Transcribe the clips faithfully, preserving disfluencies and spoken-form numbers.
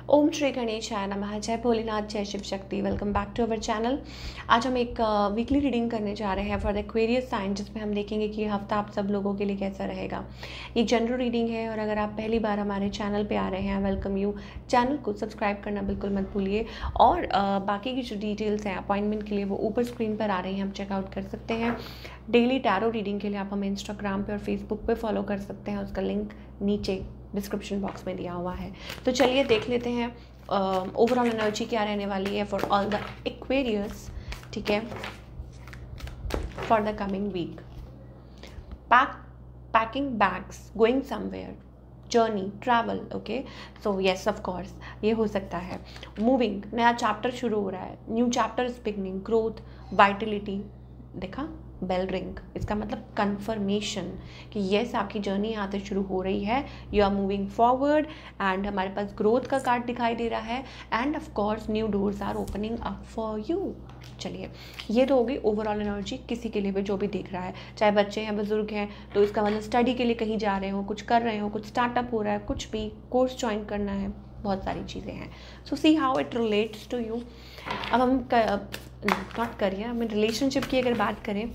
ओम श्री गणेशाय नमः। जय भोलेनाथ, जय Shiv Shakti. Welcome back to our channel. आज हम एक वीकली रीडिंग करने जा रहे हैं फॉर द एक्वेरियस साइन, जिसमें हम देखेंगे कि ये हफ्ता आप सब लोगों के लिए कैसा रहेगा। ये जनरल रीडिंग है और अगर आप पहली बार हमारे चैनल पे आ रहे हैं, वेलकम यू। चैनल को सब्सक्राइब करना बिल्कुल मत भूलिए और uh, बाकी की जो डिटेल्स हैं अपॉइंटमेंट के लिए वो ऊपर स्क्रीन पर आ रही हैं, हम चेकआउट कर सकते हैं। डेली टैरो रीडिंग के लिए आप हमें इंस्टाग्राम पे और फेसबुक पे फॉलो कर सकते हैं, उसका लिंक नीचे डिस्क्रिप्शन बॉक्स में दिया हुआ है। तो चलिए देख लेते हैं ओवरऑल एनर्जी क्या रहने वाली है फॉर ऑल द एक्वेरियस, ठीक है, for the coming week. Pack packing bags, going somewhere, journey, travel, okay. So yes of course ये हो सकता है। मूविंग, नया चैप्टर शुरू हो रहा है, new chapter is beginning, growth, vitality. देखा बेल रिंग, इसका मतलब कंफर्मेशन कि येस आपकी जर्नी यहाँ से शुरू हो रही है, you are moving forward. And हमारे पास ग्रोथ का कार्ड दिखाई दे रहा है and of course new doors are opening up for you. चलिए ये तो होगी ओवरऑल एनर्जी किसी के लिए भी जो भी देख रहा है, चाहे बच्चे हैं, बुजुर्ग हैं, तो इसका मतलब स्टडी के लिए कहीं जा रहे हो, कुछ कर रहे हो, कुछ स्टार्टअप हो रहा है, कुछ भी कोर्स ज्वाइन करना है, बहुत सारी चीज़ें हैं। So see how it relates to you. अब हम नॉट करिए, हम रिलेशनशिप की अगर बात करें,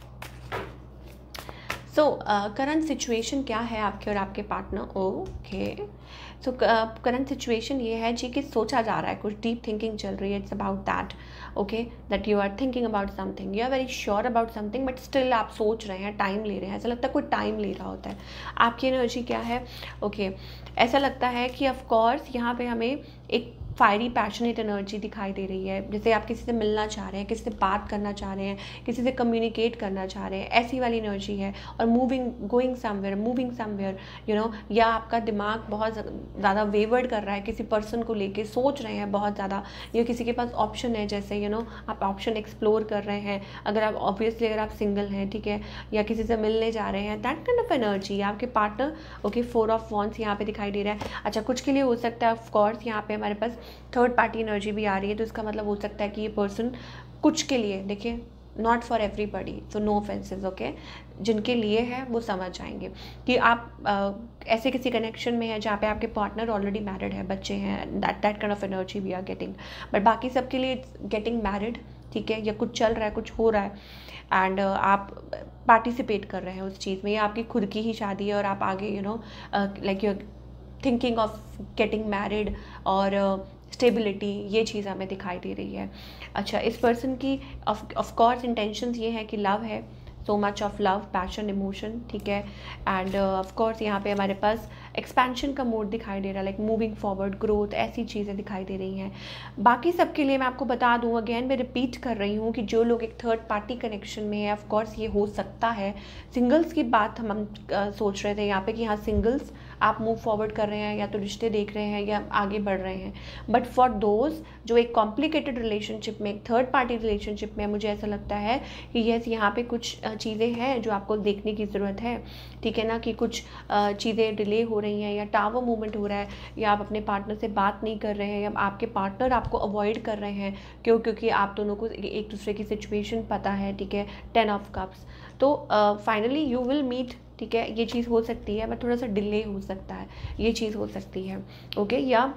सो करंट सिचुएशन क्या है आपके और आपके partner. Okay, so current situation ये है जी कि सोचा जा रहा है, कुछ डीप थिंकिंग चल रही है। It's about that, okay, that you are thinking about something, you are very sure about something, but still आप सोच रहे हैं, टाइम ले रहे हैं। ऐसा लगता है कोई टाइम ले रहा होता है। आपकी एनर्जी क्या है? ओके okay, ऐसा लगता है कि ऑफकोर्स यहाँ पे हमें एक फायरी पैशनेट एनर्जी दिखाई दे रही है, जैसे आप किसी से मिलना चाह रहे हैं, किसी से बात करना चाह रहे हैं, किसी से कम्युनिकेट करना चाह रहे हैं, ऐसी वाली एनर्जी है। और moving, going somewhere, moving somewhere, you know, या आपका दिमाग बहुत ज़्यादा वेवर्ड कर रहा है, किसी पर्सन को लेके सोच रहे हैं बहुत ज़्यादा, या किसी के पास ऑप्शन है, जैसे यू नो आप ऑप्शन एक्सप्लोर कर रहे हैं। अगर आप ऑब्वियसली अगर आप सिंगल हैं, ठीक है, या किसी से मिलने जा रहे हैं, दैट काइंड ऑफ एनर्जी आपके partner. Okay, four of wands यहाँ पे दिखाई दे रहा है। अच्छा, कुछ के लिए हो सकता है ऑफकोर्स यहाँ पे हमारे पास थर्ड पार्टी एनर्जी भी आ रही है, तो इसका मतलब हो सकता है कि ये पर्सन कुछ के लिए, देखिए, not for everybody, so no offences, okay, जिनके लिए है वो समझ जाएंगे कि आप आ, ऐसे किसी कनेक्शन में है जहाँ पे आपके पार्टनर ऑलरेडी मैरिड है, बच्चे हैं, that that kind of energy we are getting. But बाकी सबके लिए इट्स गेटिंग मैरिड, ठीक है, या कुछ चल रहा है, कुछ हो रहा है एंड uh, आप पार्टिसिपेट कर रहे हैं उस चीज़ में, या आपकी खुद की ही शादी है और आप आगे you know like you thinking of getting married और स्टेबिलिटी, ये चीज़ हमें दिखाई दे रही है। अच्छा, इस पर्सन की ऑफ कोर्स इंटेंशंस ये है कि लव है, so much of love, passion, emotion, ठीक है, एंड ऑफ कोर्स यहाँ पे हमारे पास एक्सपेंशन का मोड दिखाई दे रहा है, लाइक मूविंग फॉरवर्ड, ग्रोथ, ऐसी चीज़ें दिखाई दे रही हैं। बाकी सबके लिए मैं आपको बता दूँ, अगेन मैं रिपीट कर रही हूँ कि जो लोग एक थर्ड पार्टी कनेक्शन में है, ऑफ कोर्स ये हो सकता है। सिंगल्स की बात हम हम uh, सोच रहे थे यहाँ पे कि हाँ सिंगल्स आप मूव फॉरवर्ड कर रहे हैं, या तो रिश्ते देख रहे हैं या आगे बढ़ रहे हैं। बट फॉर दोज जो एक कॉम्प्लिकेटेड रिलेशनशिप में, एक थर्ड पार्टी रिलेशनशिप में, मुझे ऐसा लगता है कि यस यहाँ पे कुछ चीज़ें हैं जो आपको देखने की ज़रूरत है, ठीक है ना, कि कुछ चीज़ें डिले हो रही हैं, या टावर मूवमेंट हो रहा है, या आप अपने पार्टनर से बात नहीं कर रहे हैं, या आपके पार्टनर आपको अवॉइड कर रहे हैं, क्यों? क्योंकि आप दोनों को एक दूसरे की सिचुएशन पता है, ठीक है, टेन ऑफ कप्स। तो फाइनली यू विल मीट, ठीक है, ये चीज़ हो सकती है, बट थोड़ा सा डिले हो सकता है, ये चीज़ हो सकती है, ओके, या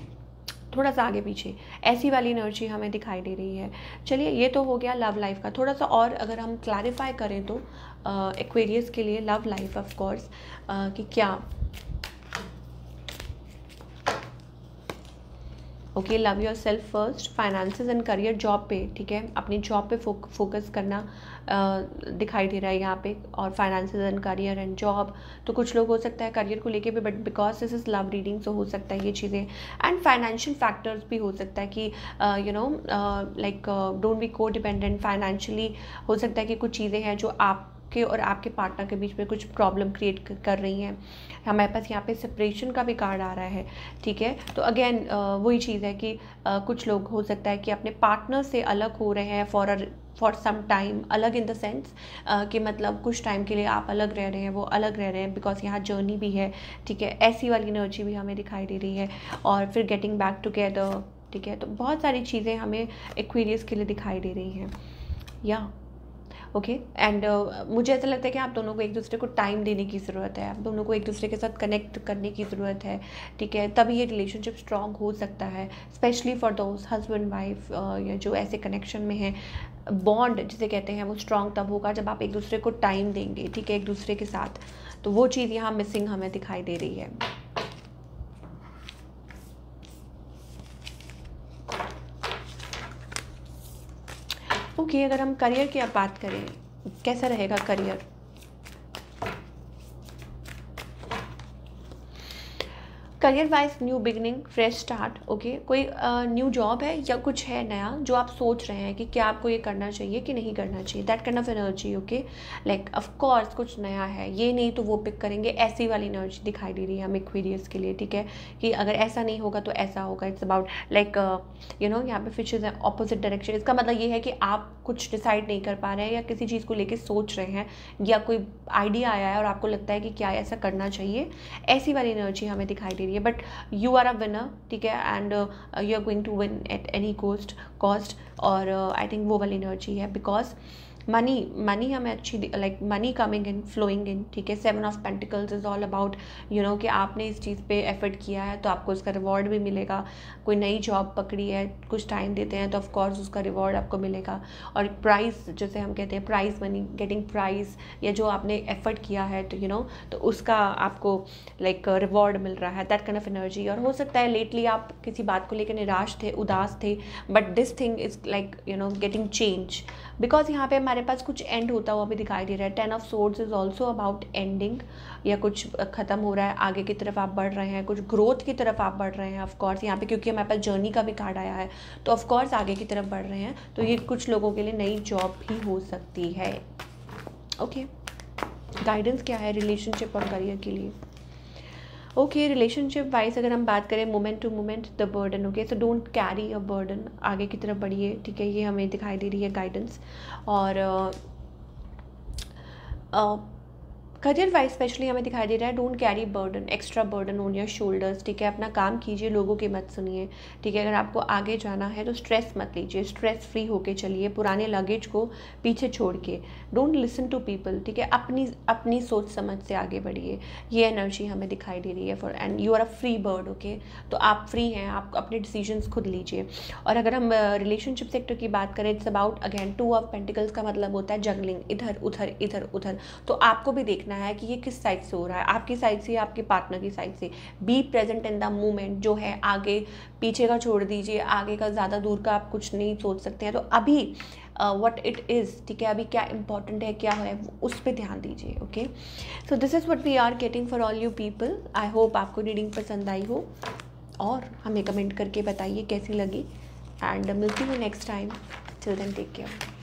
थोड़ा सा आगे पीछे, ऐसी वाली एनर्जी हमें दिखाई दे रही है। चलिए ये तो हो गया लव लाइफ का। थोड़ा सा और अगर हम क्लैरिफाई करें तो एक्वेरियस के लिए लव लाइफ ऑफ कोर्स कि क्या, okay, love yourself first, finances and career, job पे, ठीक है, अपनी जॉब पे फोक, फोकस करना uh, दिखाई दे रहा है यहाँ पे, और finances and career and job. तो कुछ लोग हो सकता है करियर को लेके भी, but because this is love reading so हो सकता है ये चीज़ें। एंड फाइनेंशियल फैक्टर्स भी हो सकता है कि you know like don't be को डिपेंडेंट फाइनेंशियली। हो सकता है कि कुछ चीज़ें हैं जो आप के और आपके पार्टनर के बीच में कुछ प्रॉब्लम क्रिएट कर रही हैं। हमारे पास यहाँ पे सेपरेशन का भी कार्ड आ रहा है, ठीक है। तो अगेन वही चीज़ है कि uh, कुछ लोग हो सकता है कि अपने पार्टनर से अलग हो रहे हैं for a for some time, अलग इन द सेंस कि मतलब कुछ टाइम के लिए आप अलग रह रहे हैं, वो अलग रह रहे हैं, बिकॉज यहाँ जर्नी भी है, ठीक है, ऐसी वाली एनर्जी भी हमें दिखाई दे रही है। और फिर गेटिंग बैक टुगेदर, ठीक है, तो बहुत सारी चीज़ें हमें एक्वेरियस के लिए दिखाई दे रही हैं। या ओके एंड मुझे ऐसा लगता है कि आप दोनों को एक दूसरे को टाइम देने की ज़रूरत है, आप दोनों को एक दूसरे के साथ कनेक्ट करने की ज़रूरत है, ठीक है, तभी ये रिलेशनशिप स्ट्रांग हो सकता है, specially for those husband wife या जो ऐसे कनेक्शन में हैं। बॉन्ड जिसे कहते हैं वो स्ट्रांग तब होगा जब आप एक दूसरे को टाइम देंगे, ठीक है, एक दूसरे के साथ। तो वो चीज़ यहाँ मिसिंग हमें दिखाई दे रही है। ओके okay, अगर हम करियर की अब बात करें, कैसा रहेगा career? Career wise new beginning, fresh start. Okay, कोई न्यू जॉब है या कुछ है नया जो आप सोच रहे हैं कि क्या आपको ये करना चाहिए कि नहीं करना चाहिए, that kind of energy. Okay, like of course कुछ नया है, ये नहीं तो वो पिक करेंगे, ऐसी वाली एनर्जी दिखाई दे रही है हमें एक्वेरियस के लिए, ठीक है, कि अगर ऐसा नहीं होगा तो ऐसा होगा। It's about like you know यहाँ पे फिशेज है ऑपोजिट डायरेक्शन। इसका मतलब ये है कि आप कुछ डिसाइड नहीं कर पा रहे हैं या किसी चीज़ को लेकर सोच रहे हैं या कोई आइडिया आया है और आपको लगता है कि क्या ऐसा करना चाहिए, ऐसी वाली एनर्जी हमें दिखाई दे रही है। But you are a winner, ठीक है, and you are going to win at any cost cost और आई थिंक वो वाली एनर्जी है। बिकॉज मनी मनी हमें अच्छी like money coming in, flowing in, ठीक है। Seven of pentacles is all about you know कि आपने इस चीज़ पे एफर्ट किया है तो आपको उसका रिवॉर्ड भी मिलेगा। कोई नई जॉब पकड़ी है, कुछ टाइम देते हैं तो ऑफ कोर्स उसका रिवॉर्ड आपको मिलेगा। और प्राइस जैसे हम कहते हैं, प्राइस मनी, गेटिंग प्राइस, या जो आपने एफर्ट किया है तो यू नो तो उसका आपको लाइक रिवॉर्ड मिल रहा है, दैट काइंड ऑफ एनर्जी। और हो सकता है लेटली आप किसी बात को लेकर निराश थे, उदास थे, but this thing is like you know getting change, because यहाँ पे हमारे पास कुछ एंड होता हुआ भी दिखाई दे रहा है। Ten of swords is also about ending, या कुछ ख़त्म हो रहा है, आगे की तरफ आप बढ़ रहे हैं, कुछ ग्रोथ की तरफ आप बढ़ रहे हैं। ऑफकोर्स यहाँ पे क्योंकि हमारे पास जर्नी का भी कार्ड आया है तो ऑफकोर्स आगे की तरफ बढ़ रहे हैं, तो ये कुछ लोगों के लिए नई जॉब भी हो सकती है। ओके, गाइडेंस क्या है रिलेशनशिप और करियर के लिए? ओके, रिलेशनशिप वाइज अगर हम बात करें, moment to moment the burden. Okay, so don't carry a burden, आगे की तरफ बढ़िए, ठीक है, ये हमें दिखाई दे रही है गाइडेंस। और करियर वाइज स्पेशली हमें दिखाई दे रहा है, don't carry burden, extra burden on your shoulders, ठीक है। अपना काम कीजिए, लोगों की मत सुनिए, ठीक है। अगर आपको आगे जाना है तो स्ट्रेस मत लीजिए, स्ट्रेस फ्री होके चलिए, पुराने लगेज को पीछे छोड़ के। डोंट लिसन टू पीपल, ठीक है, अपनी अपनी सोच समझ से आगे बढ़िए, ये एनर्जी हमें दिखाई दे रही है। For and you are a free bird, okay, तो आप फ्री हैं, आप अपने डिसीजंस खुद लीजिए। और अगर हम रिलेशनशिप सेक्टर की बात करें, it's about again two of pentacles का मतलब होता है जगलिंग, इधर उधर इधर उधर। तो आपको भी देखना है कि ये किस साइड से हो रहा है, आपकी साइड से या आपके पार्टनर की साइड से। Be present in the moment, जो है आगे पीछे का छोड़ दीजिए, आगे का ज़्यादा दूर का आप कुछ नहीं सोच सकते हैं। तो अभी व्हाट इट इज़, ठीक है, अभी क्या इंपॉर्टेंट है, क्या है, उस पर ध्यान दीजिए। Okay, so this is what we are getting for all you people. I hope आपको रीडिंग पसंद आई हो और हमें कमेंट करके बताइए कैसी लगी, एंड मिलती हूँ next time. Till then take care.